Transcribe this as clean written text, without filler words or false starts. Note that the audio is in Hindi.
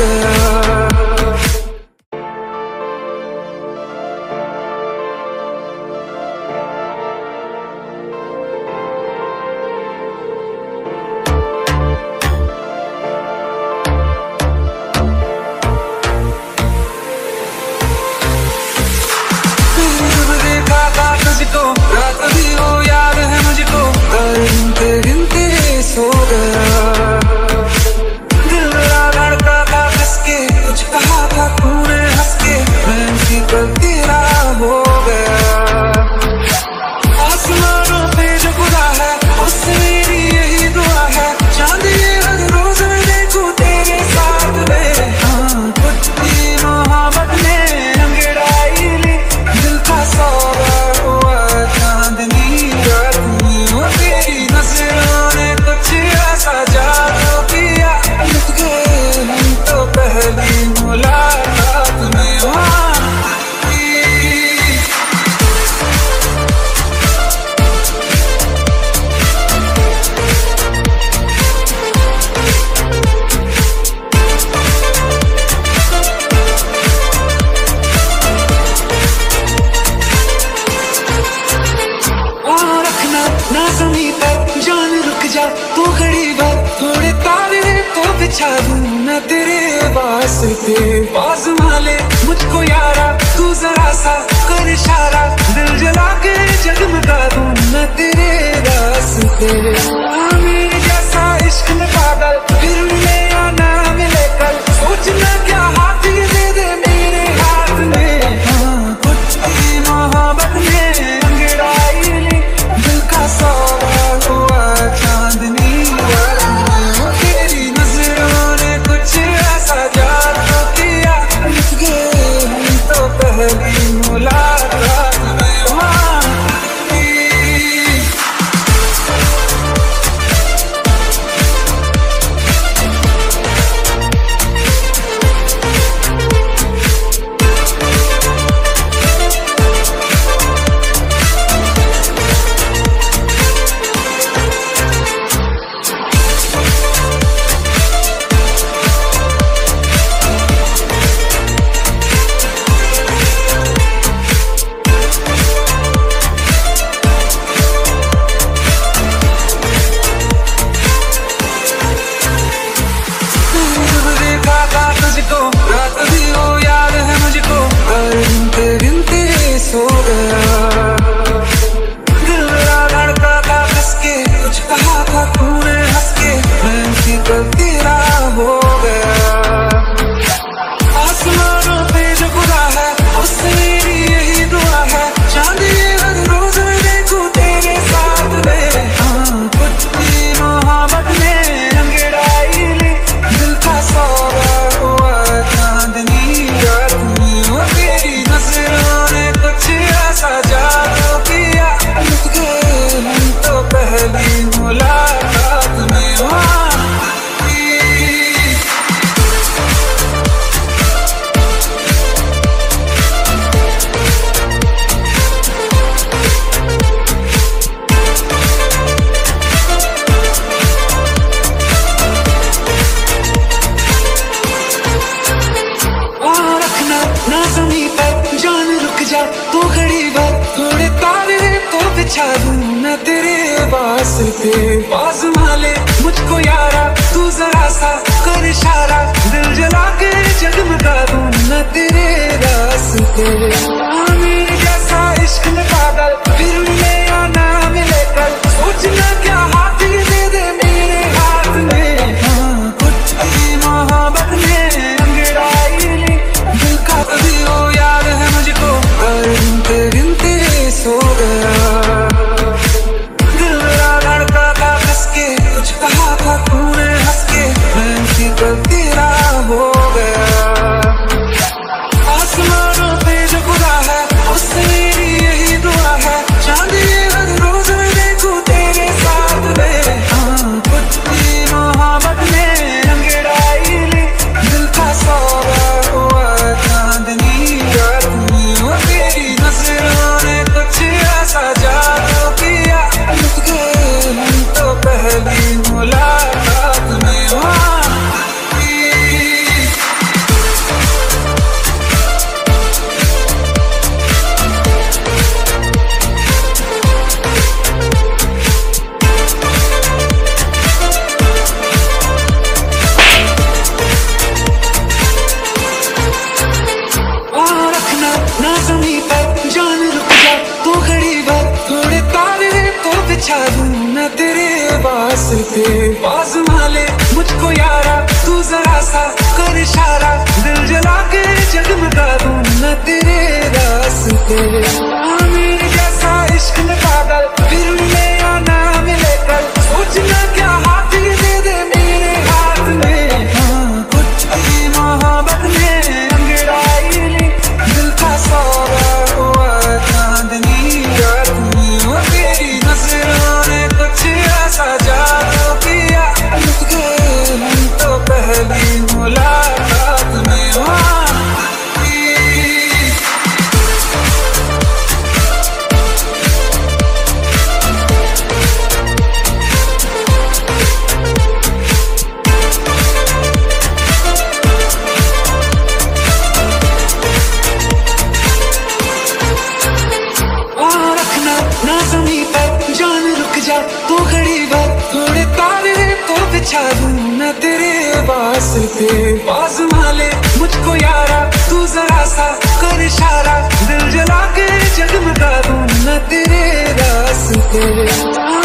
गया। रात भी वो याद है मुझको, गिनते गिनते सो गया। दिल मेरा धड़का था किसके, कुछ कहा था तूने हंस के, मैं फिकर तेरा हो गया। आसमानों पे जो खुदा है उससे मेरी यही दुआ है, चांद ये हर रोज मैं देखूं तेरे साथ में। हाँ, कुछ भी मोहब्बत ने अंगड़ाई ली, दिल का सौदा मैं तेरे वास्ते बाज माले मुझको यारा, तू जरा सा कर इशारा, दिल जला के जगमगा दूं मैं तेरे रास्ते। मेरे जैसा इश्क में पागल फिर मिले या ना मिले कल, सोचना क्या हाथ ये दे दे मेरे हाथ में। हाँ, कुछ भी मोहब्बत ने अंगड़ाई ली, दिल का सौदा हुआ चांदनी रात में। तेरी नजरों ने कुछ ऐसा जादू किया, लिख गए हम तो पहली मुलाकात में। रात भी वो याद है मुझको, गिनते गिनते सो गया। दिल मेरा धड़का था किसके, कुछ कहा था तूने हंस के, मैं फिकर तेरा हो गया। आसमानों पे जो खुदा है उससे मेरी यही दुआ है, चांद ये हर रोज मैं देखूं तेरे साथ में। हाँ, कुछ भी मोहब्बत ने अंगड़ाई ली, दिल का सौदा चांदनी रात में। तेरी नजरों ने कुछ ऐसा जादू किया, लिख गए हम तो पहली मुलाकात में। ना ज़मीं पर जान रुक जा, तू घड़ी भर थोड़े तारे तो बिछा दूं मैं तेरे वास्ते बाज माले मुझको यारा, तू जरा सा कर इशारा, दिल जला के जगमगा दूं मैं तेरे रास्ते। मेरे जैसा इश्क में पागल फिर मिले या ना मिले कल, सोचना क्या हाथ ये दे दे मेरे हाथ में। हाँ, कुछ भी मोहब्बत ने अंगड़ाई ली, दिल का कभी वो याद है मुझको, गिनते गिनते सो गया। दिल मेरा धड़का था किसके, कुछ कहा था तूने हंस के, मैं फिकर तेरा हो मुझको यारा, तू जरा सा कर इशारा, दिल जला के जगमगा दूं मैं तेरे रास्ते। मेरे जैसा इश्क में पागल फिर मिले या ना मिले कल, सोचना क्या हाथ दे दे मेरे हाथ में। हाँ कुछ भी मोहब्बत में अंगड़ाई ली, दिल का सौदा हुआ चांदनी रात में। वो तेरी नजरों ने कुछ ऐसा जादू किया, लुट गए हम तो पहली मुलाकात में। ना ज़मीं पर जान रुक जा तू घड़ी भर, थोड़े तारे तो बिछा दूं मैं तेरे वास्ते। पास माले मुझको यारा, तू जरा सा कर इशारा, दिल जला के जगमगा दूं मैं तेरे रास्ते।